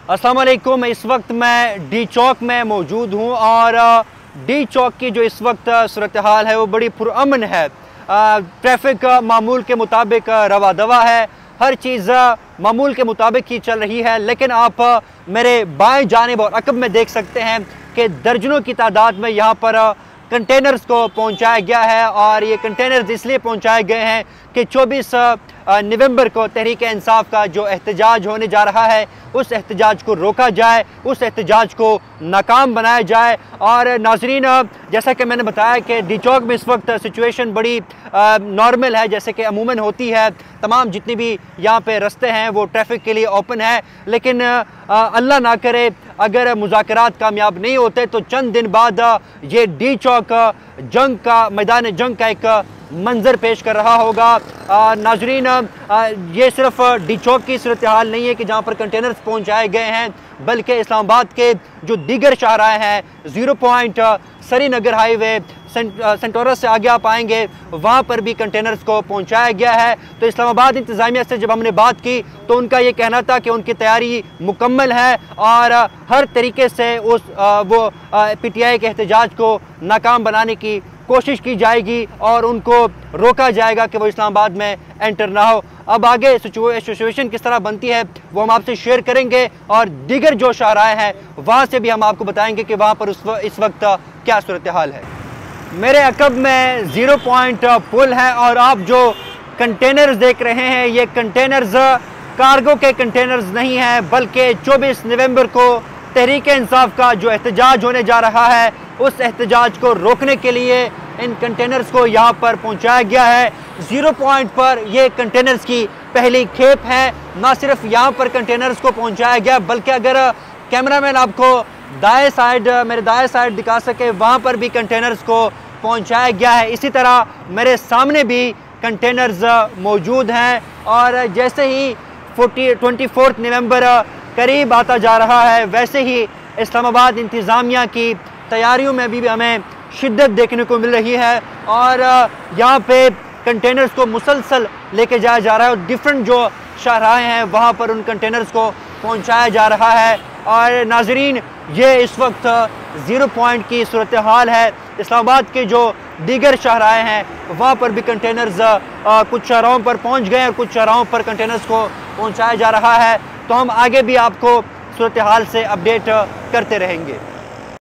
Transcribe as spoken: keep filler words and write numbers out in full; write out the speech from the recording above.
अस्सलाम वालेकुम। इस वक्त मैं डी चौक में मौजूद हूँ और डी चौक की जो इस वक्त सूरत हाल है वो बड़ी पुरअमन है। ट्रैफिक मामूल के मुताबिक रवा दवा है, हर चीज़ मामूल के मुताबिक ही चल रही है। लेकिन आप मेरे बाएं जानिब और अकब में देख सकते हैं कि दर्जनों की तादाद में यहाँ पर कंटेनर्स को पहुँचाया गया है और ये कंटेनर्स इसलिए पहुँचाए गए हैं कि चौबीस नवंबर को तहरीक इंसाफ का जो एहतजाज होने जा रहा है उस एहतजाज को रोका जाए, उस एहतजाज को नाकाम बनाया जाए। और नाजरीन, जैसा कि मैंने बताया कि डी चौक में इस वक्त सिचुएशन बड़ी नॉर्मल है, जैसे कि अमूमन होती है। तमाम जितनी भी यहाँ पे रास्ते हैं वो ट्रैफिक के लिए ओपन है। लेकिन अल्लाह ना करे अगर मुज़ाकरात कामयाब नहीं होते तो चंद दिन बाद ये डी चौक जंग का मैदान जंग का एक मंजर पेश कर रहा होगा। नाजरीन, ये सिर्फ डी चौक की सूरत हाल नहीं है कि जहाँ पर कंटेनर्स पहुँचाए गए हैं, बल्कि इस्लामाबाद के जो दीगर शाहराए हैं, ज़ीरो पॉइंट, सरी नगर हाईवे, सेंट सेंटोरस से आगे आप आएंगे, वहाँ पर भी कंटेनर्स को पहुँचाया गया है। तो इस्लामाबाद इंतज़ामिया से जब हमने बात की तो उनका ये कहना था कि उनकी तैयारी मुकम्मल है और हर तरीके से उस वो पी टी आई के एहतजाज को नाकाम बनाने की कोशिश की जाएगी और उनको रोका जाएगा कि वो इस्लामाबाद में एंटर ना हो। अब आगे सिचुएशन किस तरह बनती है वो हम आपसे शेयर करेंगे और दीगर जो शाहराए हैं वहाँ से भी हम आपको बताएंगे कि वहाँ पर उस व, इस वक्त क्या सूरत हाल है। मेरे अकब में ज़ीरो पॉइंट पुल है और आप जो कंटेनर्स देख रहे हैं ये कंटेनर्स कार्गो के कंटेनर्स नहीं हैं, बल्कि चौबीस नवंबर को तहरीक इंसाफ का जो एहतजाज होने जा रहा है उस एहतजाज को रोकने के लिए इन कंटेनर्स को यहाँ पर पहुँचाया गया है। ज़ीरो पॉइंट पर ये कंटेनर्स की पहली खेप है। ना सिर्फ यहाँ पर कंटेनर्स को पहुँचाया गया, बल्कि अगर कैमरामैन आपको दाएं साइड मेरे दाएं साइड दिखा सके, वहाँ पर भी कंटेनर्स को पहुँचाया गया है। इसी तरह मेरे सामने भी कंटेनर्स मौजूद हैं और जैसे ही फोर्टी ट्वेंटी फोर्थ नवम्बर करीब आता जा रहा है वैसे ही इस्लामाबाद इंतज़ामिया की तैयारियों में भी हमें शिद्दत देखने को मिल रही है और यहाँ पे कंटेनर्स को मुसलसल लेके जाया जा रहा है और डिफरेंट जो शाहराएँ हैं वहाँ पर उन कंटेनर्स को पहुँचाया जा रहा है। और नाजरीन, ये इस वक्त ज़ीरो पॉइंट की सूरत हाल है। इस्लामाबाद के जो दीगर शाहराएँ हैं वहाँ पर भी कंटेनर्स कुछ शाहराओं पर पहुँच गए और कुछ शाहराओं पर कंटेनर्स को पहुँचाया जा रहा है। तो हम आगे भी आपको सूरत हाल से अपडेट करते रहेंगे।